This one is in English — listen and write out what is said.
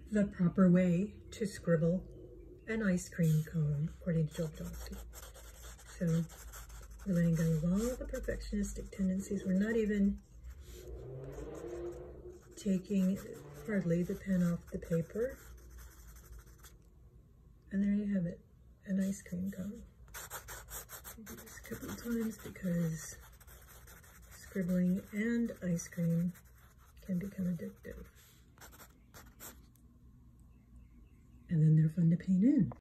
the proper way to scribble an ice cream cone, according to Joe Badonsky. So we're letting go of all the perfectionistic tendencies. We're not even taking hardly the pen off the paper. And there you have it, an ice cream cone. I'll do this a couple of times because scribbling and ice cream can become addictive. And then they're fun to paint in.